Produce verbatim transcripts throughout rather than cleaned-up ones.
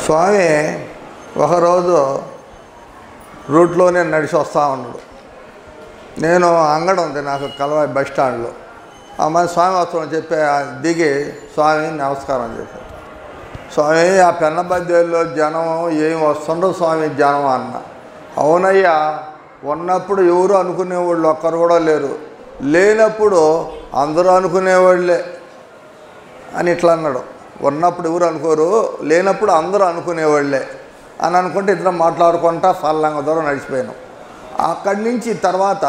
స్వామి ఒకరోజు రూట్లోనే నడిచి వస్తూ ఉన్నాడు. నేను అంగడి ఉంది నాకు కలవాయి బస్ స్టాండ్లో. ఆ మంది స్వామి వస్తామని చెప్పి దిగి స్వామి నమస్కారం చెప్పాను. స్వామి ఆ పెన్నబద్దెల్లో జనం ఏం వస్తుండో స్వామి జనం అన్న. అవునయ్యా, ఉన్నప్పుడు ఎవరు అనుకునేవాళ్ళు ఒక్కరు కూడా లేరు, లేనప్పుడు అందరూ అనుకునేవాళ్ళే అని ఇట్లా అన్నాడు. ఉన్నప్పుడు ఎవరు అనుకోరు, లేనప్పుడు అందరూ అనుకునేవాళ్ళే అని అనుకుంటే ఇద్దరం మాట్లాడుకుంటా ఫల్లంగా దూరం నడిచిపోయాను. అక్కడి నుంచి తర్వాత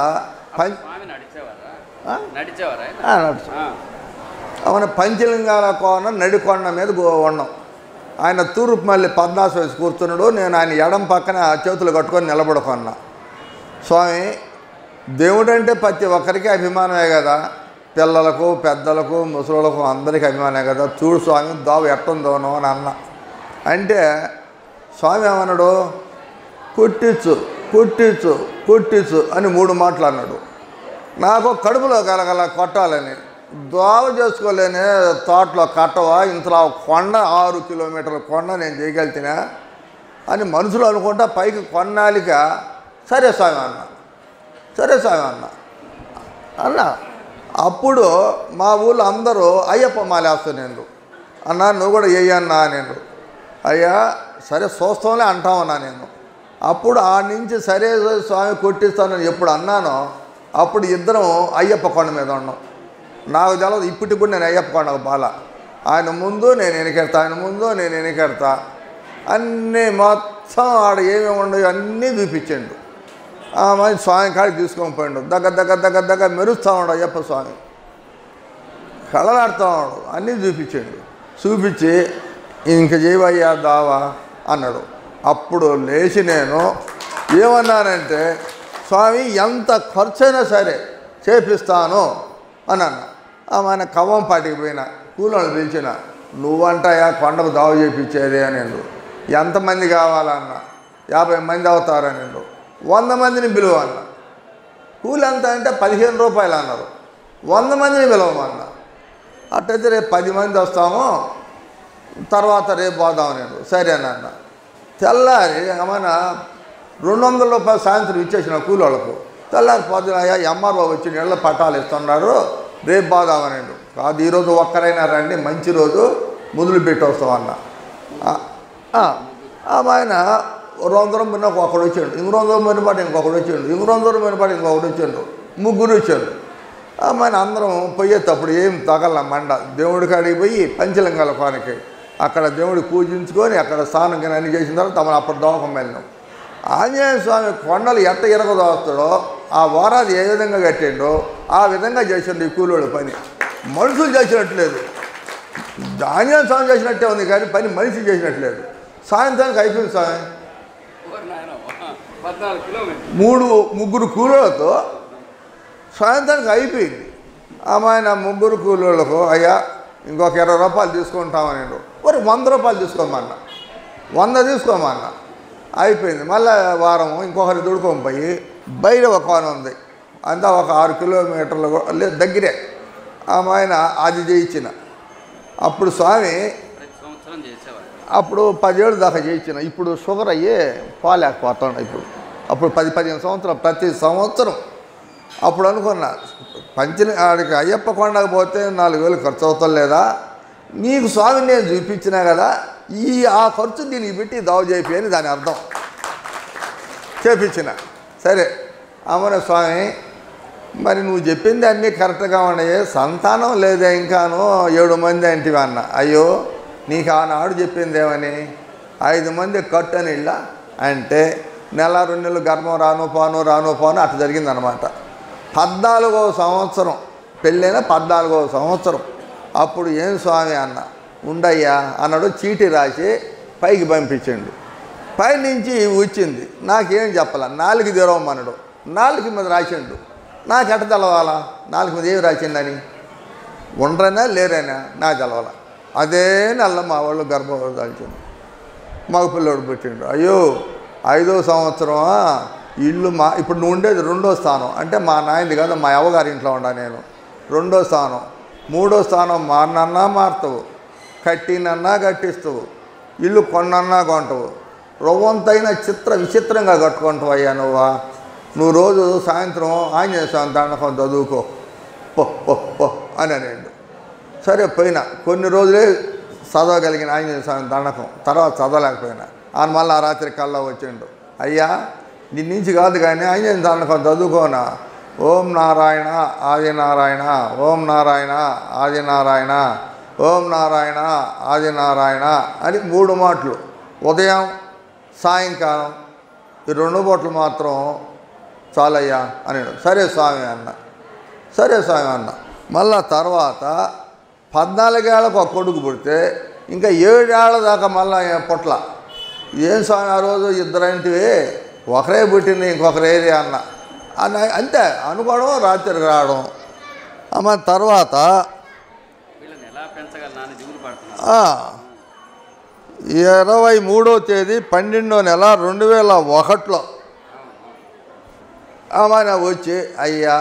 అవున పంచలింగాల కోన నడికొండ మీద ఉన్నాం. ఆయన తూర్పు మళ్ళీ పద్నాసు వేసి కూర్చున్నాడు. నేను ఆయన ఎడం పక్కన చేతులు కట్టుకొని నిలబడుకున్నా. స్వామి, దేవుడంటే ప్రతి ఒక్కరికి అభిమానమే కదా, పిల్లలకు పెద్దలకు ముసలులకు అందరికీ అభిమానమే కదా. చూడు స్వామి దావు ఎట్టుందోనో అని అన్న. అంటే స్వామి ఏమన్నాడు, కుట్టించు కుట్టించు కుట్టించు అని మూడు మాటలు అన్నాడు. నాకు కడుపులో కలగల కొట్టాలని దోవ చేసుకోలేని తోటలో కట్టవా, ఇంతలో కొండ ఆరు కిలోమీటర్ల కొండ నేను చేయగలిగినా అని మనసులో అనుకుంటా పైకి కొన్నాలిక సరే స్వామి అన్న సరే స్వామి అన్న అన్న అప్పుడు మా ఊళ్ళో అందరూ అయ్యప్ప మాలేస్తున్నాను అన్నా, నువ్వు కూడా వేయన్నా నేను. అయ్యా సరే చూస్తాంలే అంటామన్నా నేను. అప్పుడు ఆ నుంచి సరే స్వామి కొట్టిస్తానని ఎప్పుడు అన్నానో అప్పుడు ఇద్దరం అయ్యప్ప కొండ మీద ఉన్నాం. నాకు తెలవదు ఇప్పటికి కూడా నేను అయ్యప్ప కొండకు బాల. ఆయన ముందు నేను వెనకెడతా, ఆయన ముందు నేను వెనకెడతా, అన్నీ మొత్తం ఆడ ఏమేమి ఉండవు అన్నీ చూపించండు. మంచి స్వామి కాడికి తీసుకొని పోయిండు. దగ్గర దగ్గర దగ్గర దగ్గర మెరుస్తూ ఉన్నాడు అయ్యప్ప స్వామి, కళలాడుతూ ఉన్నాడు, అన్నీ చూపించండు. చూపించి ఇంక చేయవయ్యా దావా అన్నాడు. అప్పుడు లేచి నేను ఏమన్నానంటే, స్వామి ఎంత ఖర్చైనా సరే చేపిస్తాను అని అన్న. ఆయన కవ్వం పాటికి పోయినా కూలోళ్ళు పిలిచిన, నువ్వంటాయా కొండకు దావ చేయించేది అని. ఎంతమంది కావాలన్నా, యాభై మంది అవుతారని. వంద మందిని పిలువ అన్న. కూలి ఎంత అంటే పదిహేను రూపాయలు అన్నారు. వంద మందిని పిలవమన్నా. అట్టయితే రేపు పది మంది వస్తాము, తర్వాత రేపు పోదాం నేను. సరేనన్న. తెల్లారి ఏమైనా రెండు వందల రూపాయలు సాయంత్రం ఇచ్చేసిన కూలోళ్ళకు. తెల్లారి పొద్దున ఎంఆర్ఓ వచ్చి నీళ్ళ పట్టాలు ఇస్తున్నారు, రేపు పోదామనండు. కాదు, ఈరోజు ఒక్కరైనా రండి, మంచి రోజు మొదలు పెట్టి వస్తామన్న. ఆయన రొందరం మిన్న ఒకడు వచ్చాడు, ఇంక రొందరం మినపాటు ఇంకొకడు వచ్చాడు, ఇంక రొందరం మినపాటు ఇంకొకటి వచ్చాడు, ముగ్గురు వచ్చాడు. ఆయన అందరం పోయేటప్పుడు ఏం తగల మండ దేవుడి కాడికి పోయి పంచలింగాల కోనకి అక్కడ దేవుడి పూజించుకొని అక్కడ స్నానం కానీ అన్ని చేసిన తర్వాత తమను అప్పుడు దోహకం వెళ్ళినాం. ఆంజనేయ స్వామి కొండలు ఎట్ట ఎరగదోస్తాడో ఆ వారాది ఏ విధంగా కట్టిండో ఆ విధంగా చేసిండు ఈ కూలోడు పని. మనుషులు చేసినట్లేదు, ఆంజనేయ స్వామి చేసినట్టే ఉంది కానీ పని మనిషి చేసినట్లేదు. సాయంత్రానికి అయిపోయింది స్వామి. మూడు ముగ్గురు కూలోళ్ళతో సాయంత్రానికి అయిపోయింది. ఆయన ముగ్గురు కూలోళ్ళకు అయ్యా ఇంకొక ఇరవై రూపాయలు తీసుకుంటామని. మరి వంద రూపాయలు తీసుకోమన్నా, వంద తీసుకోమన్నా. అయిపోయింది. మళ్ళీ వారం ఇంకొకరి దుడుకొని పోయి బయట ఒక కోన ఉంది, అంతా ఒక ఆరు కిలోమీటర్లు లేదు దగ్గరే. ఆయన అది చేయించిన. అప్పుడు స్వామి అప్పుడు పదేళ్ళు దాకా చేయించిన. ఇప్పుడు షుగర్ అయ్యి పోలేకపోతాడు. ఇప్పుడు అప్పుడు పది పదిహేను సంవత్సరం ప్రతి సంవత్సరం. అప్పుడు అనుకున్నా, పంచని ఆడికి అయ్యప్ప కొండకు పోతే నాలుగు వేలు ఖర్చు అవుతాం లేదా, నీకు స్వామిని నేను చూపించినా కదా, ఈ ఆ ఖర్చు దీనికి పెట్టి దావ చేపి అని దాని అర్థం. చేపించిన. సరే అమ్మన స్వామి, మరి నువ్వు చెప్పింది అన్నీ కరెక్ట్గా ఉన్నాయి, సంతానం లేదే ఇంకాను ఏడు మంది అంటివి అన్న. అయ్యో నీకు ఆనాడు చెప్పింది ఏమని, ఐదు మంది కట్టు అని ఇళ్ళ అంటే నెల రెండు నెలలు గర్భం రాను పోను రాను పోను అట్లా జరిగిందనమాట. పద్నాలుగవ సంవత్సరం పెళ్ళైన పద్నాలుగవ సంవత్సరం. అప్పుడు ఏం స్వామి అన్న, ఉండయ్యా అన్నాడు. చీటీ రాసి పైకి పంపించండు. పైనుంచి వచ్చింది, నాకేం చెప్పాల, నాలుగు తెరవమన్నాడు. నాలుగు మీద రాసిండు. నాకు ఎట్ట తెలవాలా నాలుగు మీద ఏమి రాసిందని, ఉండరైనా లేరైనా నాకు తెలవాల. అదే నెల మా వాళ్ళు గర్భవతి దాల్చింది, మగ పిల్లోడు పెట్టిండు. అయ్యో ఐదో సంవత్సరమా, ఇల్లు మా ఇప్పుడు నువ్వు ఉండేది రెండో స్థానం అంటే మా నాయనది కాదు, మా అవ్వగారి ఇంట్లో ఉండా నేను. రెండో స్థానం. మూడో స్థానం మారినన్నా మారుతావు, కట్టినన్నా కట్టిస్తావు, ఇల్లు కొన్నన్నా కొంటావు, రవ్వంతైనా చిత్ర విచిత్రంగా కట్టుకుంటావు అయ్యా నువ్వా. నువ్వు రోజు సాయంత్రం ఆంజనేయ స్వామి దండకం చదువుకో పో పో పో అని అనేడు. సరే పోయినా కొన్ని రోజులే చదవగలిగిన ఆంజనేయ స్వామి దండకం, తర్వాత చదవలేకపోయినా. ఆయన మళ్ళీ ఆ రాత్రి కల్లా వచ్చిండు, అయ్యా నీ నుంచి కాదు కానీ ఆంజనేయ దండకం చదువుకోనా. ఓం నారాయణ ఆదినారాయణ, ఓం నారాయణ ఆదినారాయణ, ఓం నారాయణ ఆదినారాయణ అని మూడు మాటలు ఉదయం సాయంకాలం ఈ రెండు పూటలు మాత్రం చాలయ్యా అని. సరే స్వామి అన్న, సరే స్వామి అన్న. మళ్ళా తర్వాత పద్నాలుగేళ్ళకు ఒక కొడుకు పుడితే ఇంకా ఏడేళ్ల దాకా మళ్ళీ పుట్ల. ఏం స్వామి ఆ రోజు ఇద్దరంటివి, ఒకరే పుట్టింది ఇంకొకరు ఏది అన్న అన్న అంతే అనుకోవడం, రాత్రికి రావడం. అమ్మ తర్వాత ఇరవై మూడో తేదీ పన్నెండో నెల రెండు వేల ఒకటిలో అమ్మాయి వచ్చి, అయ్యా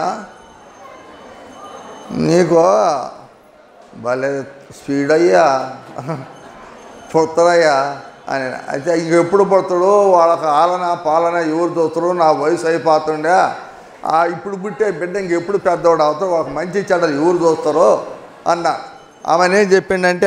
నీకు భలే స్పీడ్ అయ్యా పుడతాడయ్యా అని. అయితే ఇంకెప్పుడు పుడతాడు, వాళ్ళకి ఆలన పాలన ఎవరు చూస్తారు, నా వయసు అయిపోతుండే, ఇప్పుడు పుట్టే బిడ్డ ఇంకెప్పుడు పెద్దవాడు అవుతాడు, వాళ్ళకి మంచి చెడ్డలు ఎవరు చూస్తారో అన్న. ఆమెనేం చెప్పిండంటే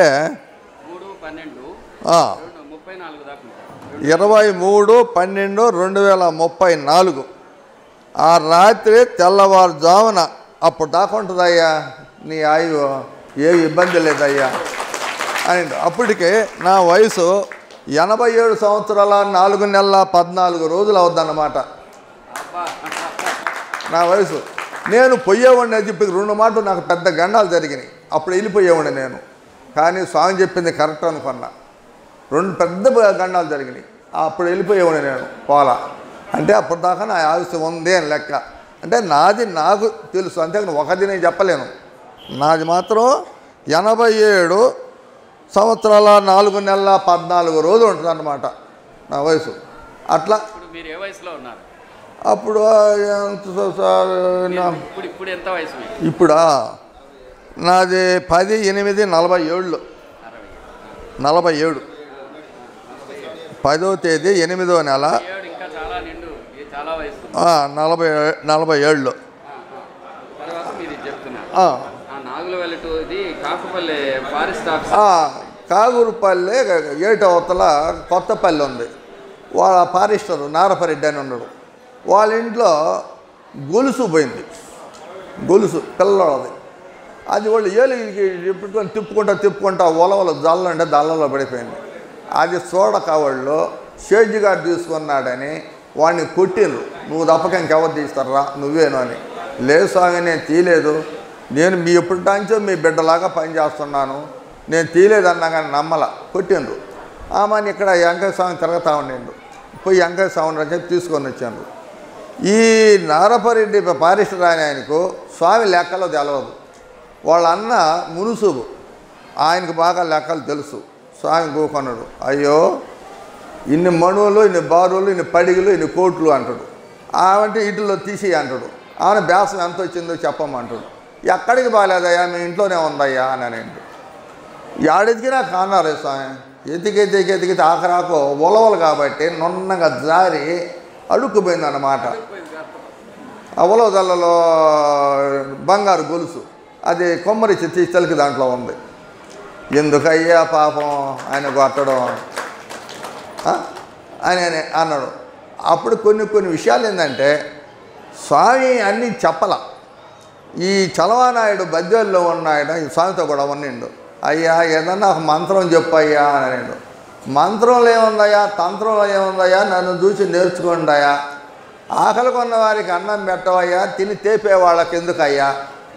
ఇరవై మూడు పన్నెండు రెండు వేల ముప్పై నాలుగు ఆ రాత్రి తెల్లవారుజామున అప్పుడు దాకా ఉంటుందయ్యా నీ ఆయువు, ఏ ఇబ్బంది లేదయ్యా అని. అప్పటికే నా వయసు ఎనభై ఏడు సంవత్సరాల నాలుగు నెలల పద్నాలుగు రోజులు అవుద్దన్నమాట నా వయసు. నేను పోయేవాడిని అని చెప్పి రెండు మాటలు నాకు పెద్ద గండాలు జరిగినాయి. అప్పుడు వెళ్ళిపోయేవాడిని నేను, కానీ స్వామి చెప్పింది కరెక్ట్ అనుకున్నా. రెండు పెద్ద గండాలు జరిగినాయి, అప్పుడు వెళ్ళిపోయేవాడిని నేను పోలా. అంటే అప్పుడు దాకా నా ఆయుష్యం ఉంది అని లెక్క. అంటే నాది నాకు తెలుసు, అంతేకాని ఒకది నేను చెప్పలేను. నాది మాత్రం ఎనభై ఏడు సంవత్సరాల నాలుగు నెలల పద్నాలుగు రోజులు ఉంటుంది అన్నమాట నా వయసు. అట్లా మీరు ఏ వయసులో ఉన్నారు అప్పుడు? ఇప్పుడా నాది పది ఎనిమిది నలభై ఏళ్ళు నలభై ఏడు పదో తేదీ ఎనిమిదో నెల నలభై నలభై ఏళ్ళు. కాగురుపల్లె ఏటవతల కొత్తపల్లి ఉంది. వాళ్ళ ఫారెస్టర్ నారపరెడ్డి అని ఉన్నాడు. వాళ్ళ ఇంట్లో గొలుసు పోయింది, గొలుసు పిల్లలది. అది వాళ్ళు ఏలికి పెట్టుకొని తిప్పుకుంటా తిప్పుకుంటా ఒలవలు జల్లు అంటే దళ్ళలో పడిపోయింది. అది చూడక వాళ్ళు షేజీ గారు తీసుకున్నాడని వాడిని కొట్టిండ్రు. నువ్వు తప్పక ఇంకెవరు తీస్తారా నువ్వేను అని. లేదు స్వామి నేను తీయలేదు, నేను మీ ఎప్పటించో మీ బిడ్డలాగా పనిచేస్తున్నాను, నేను తీయలేదన్నా కానీ నమ్మల, కొట్టిండ్రు. ఆమెని ఇక్కడ వెంకయ్య స్వామి తిరుగుతా ఉండిండు. పోయి వెంకయ్య స్వామిని అని చెప్పి తీసుకొని వచ్చాను. ఈ నారపరెడ్డి పారిస్టర్ ఆయన ఆయనకు స్వామి లెక్కలో తెలవదు. వాళ్ళ అన్న మునుసుబు, ఆయనకు బాగా లెక్కలు తెలుసు. స్వామి కూకొన్నాడు, అయ్యో ఇన్ని మణువులు ఇన్ని బారులు ఇన్ని పడిగలు ఇన్ని కోట్లు అంటాడు. ఆమంటే వీటిల్లో తీసి అంటాడు. ఆమె బ్యాసం ఎంత వచ్చిందో చెప్పమంటాడు. ఎక్కడికి బాగాలేదయ్యా మీ ఇంట్లోనే ఉందయ్యా అని అనేంటి. ఏడెతికినా కాన్నారు స్వామి, ఎతికెతికి ఎతికితే ఆఖరాకు ఉలవలు కాబట్టి నున్నగా జారి అడుక్కుపోయిందన్నమాట. ఆ ఉలవ దళ్ళలో బంగారు గొలుసు అది కొమ్మరిచ్చి తీసి దాంట్లో ఉంది. ఎందుకయ్యా పాపం ఆయన కొట్టడం అని అన్నాడు. అప్పుడు కొన్ని కొన్ని విషయాలు ఏంటంటే స్వామి అన్నీ చెప్పల. ఈ చలవానాయుడు బద్వేల్లో ఉన్నాయన ఈ స్వామితో కూడా ఉన్నిండు. అయ్యా ఏదన్నా ఒక మంత్రం చెప్పయ్యా అని అన్నాడు. మంత్రంలో ఏముందయ్యా, తంత్రంలో ఏముందయ్యా, నన్ను చూసి నేర్చుకోండియా, ఆకలి కొన్న వారికి అన్నం పెట్టవయ్యా, తిని తేపే వాళ్ళకి ఎందుకయ్యా,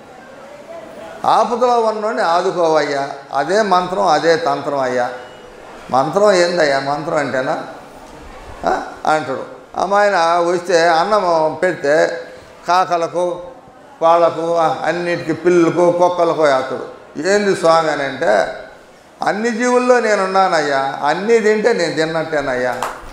ఆపదలో ఉన్నోడిని ఆదుకోవయ్యా, అదే మంత్రం అదే తంత్రం అయ్యా. మంత్రం ఏందయ్యా మంత్రం అంటేనా అంటాడు. అమ్మాయిన వస్తే అన్నం పెడితే కాకలకు వాళ్ళకు అన్నిటికీ పిల్లలకు కుక్కలకు వేస్తాడు. ఏంది స్వామి అని అంటే, అన్ని జీవుల్లో నేనున్నానయ్యా, అన్నీ తింటే నేను తిన్నట్టేనయ్యా.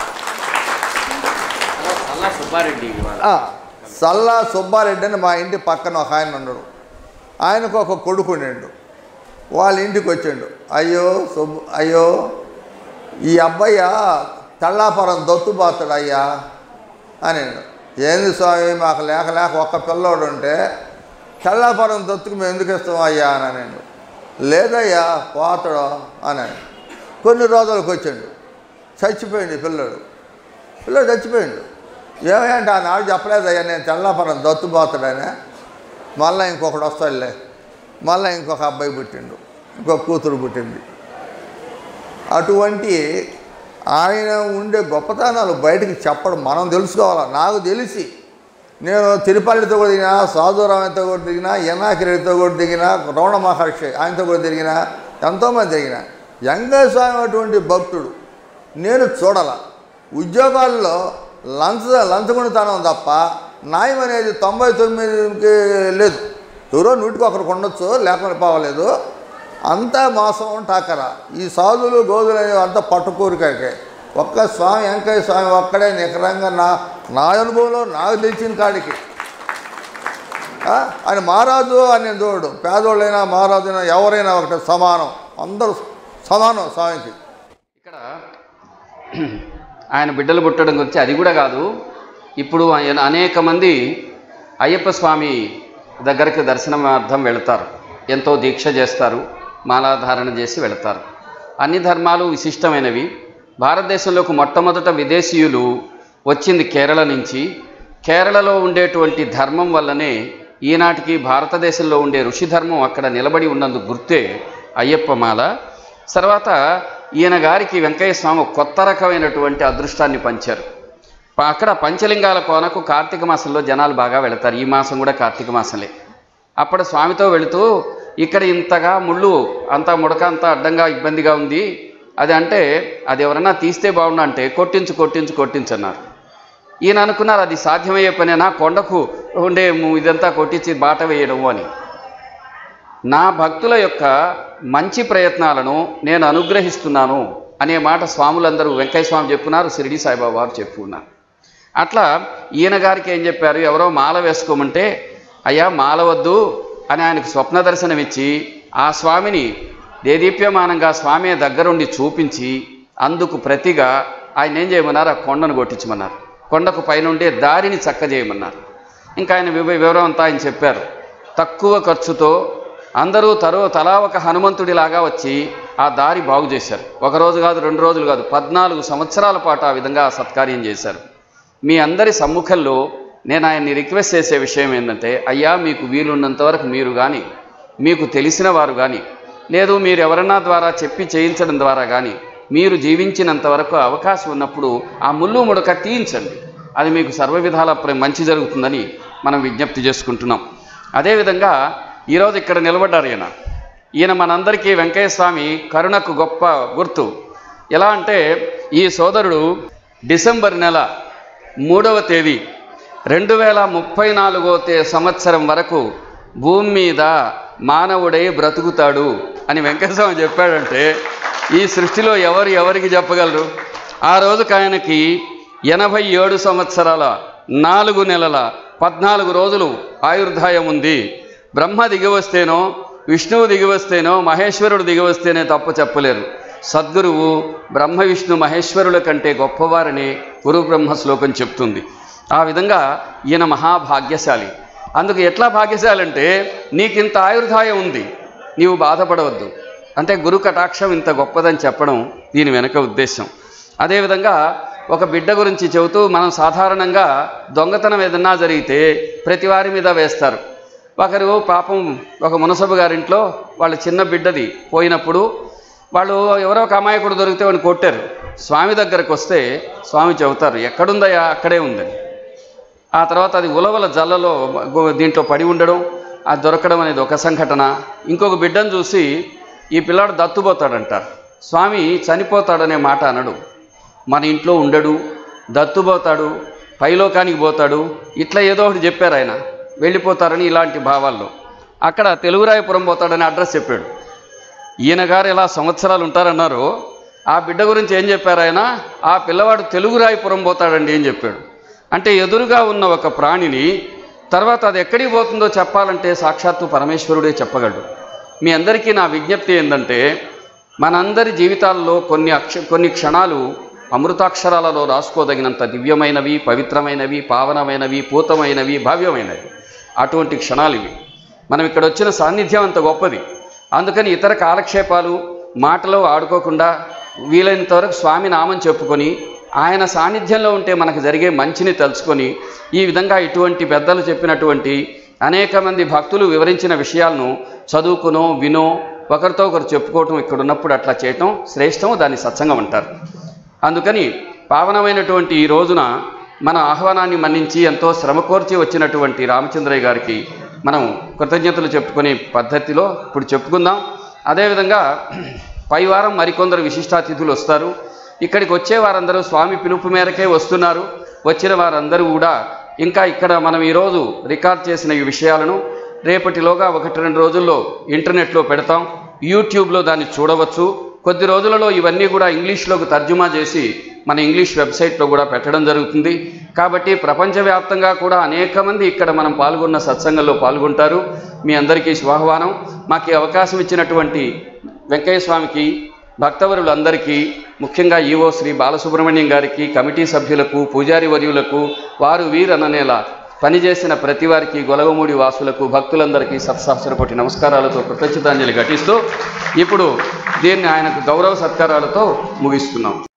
సల్లా సుబ్బారెడ్డి అని మా ఇంటి పక్కన ఒక ఆయన ఉన్నాడు. ఆయనకు ఒక కొడుకు ఉండు. వాళ్ళ ఇంటికి వచ్చిండు. అయ్యో సుబ్బు అయ్యో ఈ అబ్బాయి తెల్లాపురం దొత్తుబాతుడు అయ్యా అని. ఏంది స్వామి మాకు లేక లేక ఒక్క పిల్లోడు ఉంటే తెల్లాపురం దొత్తుకు మేము ఎందుకు ఇస్తాం అయ్యా అని నేను. లేదయ్యా పోతాడు అని. కొన్ని రోజులకు వచ్చిండు, చచ్చిపోయింది పిల్లడు. పిల్లడు చచ్చిపోయిండు. ఏమంటే ఆనాడు చెప్పలేదయ్యా నేను తెల్లాపురం దొత్తుబాతుడనే. మళ్ళీ ఇంకొకడు వస్తాడులే, మళ్ళీ ఇంకొక అబ్బాయి పుట్టిండు, ఇంకొక కూతురు పుట్టింది. అటువంటి ఆయన ఉండే గొప్పతనాలు బయటికి చెప్పడం మనం తెలుసుకోవాలి. నాకు తెలిసి నేను తిరుపల్లితో కూడా దిగినా, సాధురామయ్యతో కూడా దిగినా, యనాకిరెడ్డితో కూడా దిగినా, రమణ మహర్షి ఆయనతో కూడా తిరిగినా, ఎంతోమంది తిరిగిన. వెంకయ్య స్వామి అటువంటి భక్తుడు నేను చూడాల. ఉద్యోగాల్లో లంచ లంచగొనితనం తప్ప న్యాయం అనేది తొంభై తొమ్మిదికి లేదు. ఎవరో నూటికి ఒకరికి ఉండొచ్చు, లేకుండా పోవలేదు. అంతా మోసం టాకర. ఈ సాధులు గోధులు అనేవి అంతా పట్టుకూరికాకే. ఒక్క స్వామి వెంకయ్య స్వామి ఒక్కడే నికరంగా నా నా అనుభవంలో నాకు తెలిసిన కాడికి ఆయన మహారాజు అని చూడు. పేదోళ్ళైనా మహారాజుైనా ఎవరైనా ఒకటి సమానం, అందరూ సమానం స్వామికి. ఇక్కడ ఆయన బిడ్డలు పుట్టడం గురించి అది కూడా కాదు. ఇప్పుడు ఆయన అనేక మంది అయ్యప్ప స్వామి దగ్గరికి దర్శనార్థం వెళతారు, ఎంతో దీక్ష చేస్తారు, మాలాధారణ చేసి వెళతారు. అన్ని ధర్మాలు విశిష్టమైనవి. భారతదేశంలోకి మొట్టమొదట విదేశీయులు వచ్చింది కేరళ నుంచి. కేరళలో ఉండేటువంటి ధర్మం వల్లనే ఈనాటికి భారతదేశంలో ఉండే ఋషి ధర్మం అక్కడ నిలబడి ఉన్నందుకు గుర్తే అయ్యప్ప మాల. తర్వాత ఈయన గారికి వెంకయ్య స్వామి కొత్త రకమైనటువంటి అదృష్టాన్ని పంచారు. అక్కడ పంచలింగాల కోనకు కార్తీక మాసంలో జనాలు బాగా వెళతారు. ఈ మాసం కూడా కార్తీక మాసంలే. అప్పుడు స్వామితో వెళుతూ ఇక్కడ ఇంతగా ముళ్ళు అంతా ముడక అంతా అడ్డంగా ఇబ్బందిగా ఉంది, అది అంటే అది ఎవరన్నా తీస్తే బాగుండు అంటే కొట్టించు కొట్టించు కొట్టించన్నారు. ఈయన అనుకున్నారు అది సాధ్యమయ్యే పనేనా, కొండకు ఉండే ఇదంతా కొట్టించి బాట వేయడం అని. నా భక్తుల యొక్క మంచి ప్రయత్నాలను నేను అనుగ్రహిస్తున్నాను అనే మాట స్వాములందరూ వెంకయ్య స్వామి చెప్పున్నారు, షిరిడి సాయిబాబా వారు చెప్పుకున్నారు. అట్లా ఈయన గారికి ఏం చెప్పారు, ఎవరో మాల వేసుకోమంటే అయ్యా మాల వద్దు అని ఆయనకు స్వప్న దర్శనం ఇచ్చి ఆ స్వామిని దేదీప్యమానంగా స్వామి దగ్గరుండి చూపించి అందుకు ప్రతిగా ఆయన ఏం చేయమన్నారు, ఆ కొండను కొట్టించమన్నారు. కొండకు పైనుండే దారిని చక్క చేయమన్నారు. ఇంకా ఆయన వివరం అంతా ఆయన చెప్పారు. తక్కువ ఖర్చుతో అందరూ తరో తలా ఒక హనుమంతుడిలాగా వచ్చి ఆ దారి బాగు చేశారు. ఒకరోజు కాదు, రెండు రోజులు కాదు, పద్నాలుగు సంవత్సరాల పాటు ఆ విధంగా సత్కార్యం చేశారు. మీ అందరి సమ్ముఖంలో నేను ఆయన్ని రిక్వెస్ట్ చేసే విషయం ఏంటంటే, అయ్యా మీకు వీలున్నంత వరకు మీరు కానీ, మీకు తెలిసిన వారు కానీ, లేదు మీరు ఎవరన్నా ద్వారా చెప్పి చేయించడం ద్వారా కానీ, మీరు జీవించినంత వరకు అవకాశం ఉన్నప్పుడు ఆ ముళ్ళు ముడక తీయించండి. అది మీకు సర్వ విధాల మంచి జరుగుతుందని మనం విజ్ఞప్తి చేసుకుంటున్నాం. అదేవిధంగా ఈరోజు ఇక్కడ నిలబడ్డారు ఈయన. ఈయన మనందరికీ వెంకయ్య స్వామి కరుణకు గొప్ప గుర్తు. ఎలా అంటే ఈ సోదరుడు డిసెంబర్ నెల మూడవ తేదీ రెండు వేల ముప్పై నాలుగో తే సంవత్సరం వరకు భూమి మీద మానవుడై బ్రతుకుతాడు అని వెంకటస్వామి చెప్పాడంటే ఈ సృష్టిలో ఎవరు ఎవరికి చెప్పగలరు? ఆ రోజుకి ఆయనకి ఎనభై ఏడు సంవత్సరాల నాలుగు నెలల పద్నాలుగు రోజులు ఆయుర్దాయం ఉంది. బ్రహ్మ దిగివస్తేనో, విష్ణువు దిగివస్తేనో, మహేశ్వరుడు దిగివస్తేనే తప్పు చెప్పలేరు. సద్గురువు బ్రహ్మ విష్ణు మహేశ్వరుల కంటే గొప్పవారని గురు బ్రహ్మ శ్లోకం చెప్తుంది. ఆ విధంగా ఈయన మహాభాగ్యశాలి. అందుకు ఎట్లా భాగ్యశాలి అంటే, నీకింత ఆయుర్దాయం ఉంది, నీవు బాధపడవద్దు అంటే గురు కటాక్షం ఇంత గొప్పదని చెప్పడం దీని వెనక ఉద్దేశం. అదేవిధంగా ఒక బిడ్డ గురించి చెబుతూ, మనం సాధారణంగా దొంగతనం ఏదన్నా జరిగితే ప్రతి వారి మీద వేస్తారు. ఒకరు పాపం ఒక మునసబు గారింట్లో వాళ్ళ చిన్న బిడ్డది పోయినప్పుడు వాళ్ళు ఎవరో ఒక అమాయకుడు దొరికితే వాడిని కొట్టారు. స్వామి దగ్గరకు వస్తే స్వామి చెబుతారు, ఎక్కడుందయా, అక్కడే ఉందని. ఆ తర్వాత అది ఉలవల జల్లలో దీంట్లో పడి ఉండడం, అది దొరకడం అనేది ఒక సంఘటన. ఇంకొక బిడ్డను చూసి ఈ పిల్లాడు దత్తుపోతాడంటారు. స్వామి చనిపోతాడనే మాట అనడు, మన ఇంట్లో ఉండడు, దత్తుపోతాడు, పైలోకానికి పోతాడు, ఇట్లా ఏదో ఒకటి చెప్పారు ఆయన, వెళ్ళిపోతారని. ఇలాంటి భావాల్లో అక్కడ తెలుగురాయపురం పోతాడని అడ్రస్ చెప్పాడు. ఈయన గారు ఎలా సంవత్సరాలు ఉంటారన్నారో ఆ బిడ్డ గురించి ఏం చెప్పారు ఆయన, ఆ పిల్లవాడు తెలుగురాయపురం పోతాడండి అని చెప్పాడు. అంటే ఎదురుగా ఉన్న ఒక ప్రాణిని తర్వాత అది ఎక్కడికి పోతుందో చెప్పాలంటే సాక్షాత్తు పరమేశ్వరుడే చెప్పగలడు. మీ అందరికీ నా విజ్ఞప్తి ఏంటంటే, మనందరి జీవితాల్లో కొన్ని అక్ష కొన్ని క్షణాలు అమృతాక్షరాలలో రాసుకోదగినంత దివ్యమైనవి, పవిత్రమైనవి, పావనమైనవి, పూతమైనవి, భవ్యమైనవి. అటువంటి క్షణాలు ఇవి. మనం ఇక్కడ వచ్చిన సాన్నిధ్యం అంత గొప్పది. అందుకని ఇతర కాలక్షేపాలు మాటలో ఆడుకోకుండా వీలైనంత వరకు స్వామి నామం చెప్పుకొని ఆయన సాన్నిధ్యంలో ఉంటే మనకు జరిగే మంచిని తెలుసుకొని ఈ విధంగా ఇటువంటి పెద్దలు చెప్పినటువంటి అనేక మంది భక్తులు వివరించిన విషయాలను చదువుకునో వినో ఒకరితో ఒకరు చెప్పుకోవటం ఇక్కడ ఉన్నప్పుడు అట్లా చేయటం శ్రేష్టం, దాన్ని సత్సంగం అంటారు. అందుకని పావనమైనటువంటి ఈ రోజున మన ఆహ్వానాన్ని మన్నించి ఎంతో శ్రమ కోర్చి వచ్చినటువంటి రామచంద్రయ్య గారికి మనం కృతజ్ఞతలు చెప్పుకునే పద్ధతిలో ఇప్పుడు చెప్పుకుందాం. అదేవిధంగా పై వారం మరికొందరు విశిష్టాతిథులు వస్తారు. ఇక్కడికి వచ్చే వారందరూ స్వామి పిలుపు మేరకే వస్తున్నారు. వచ్చిన వారందరూ కూడా ఇంకా ఇక్కడ మనం ఈరోజు రికార్డ్ చేసిన ఈ విషయాలను రేపటిలోగా ఒకటి రెండు రోజుల్లో ఇంటర్నెట్లో పెడతాం. యూట్యూబ్లో దాన్ని చూడవచ్చు. కొద్ది రోజులలో ఇవన్నీ కూడా ఇంగ్లీష్లోకి తర్జుమా చేసి మన ఇంగ్లీష్ వెబ్సైట్లో కూడా పెట్టడం జరుగుతుంది. కాబట్టి ప్రపంచవ్యాప్తంగా కూడా అనేక మంది ఇక్కడ మనం పాల్గొన్న సత్సంగంలో పాల్గొంటారు. మీ అందరికీ శుభాహ్వానం. మాకు ఈ అవకాశం ఇచ్చినటువంటి వెంకయ్య స్వామికి, భక్తవరులందరికీ, ముఖ్యంగా ఈవో శ్రీ బాలసుబ్రహ్మణ్యం గారికి, కమిటీ సభ్యులకు, పూజారి వర్యులకు, వారు వీరననేలా పనిచేసిన ప్రతి వారికి, గొలగమూడి వాసులకు, భక్తులందరికీ సత్సహస్ర కోటి నమస్కారాలతో కృతజ్ఞతాంజలి ఘటిస్తూ ఇప్పుడు దీన్ని ఆయనకు గౌరవ సత్కారాలతో ముగిస్తున్నాం.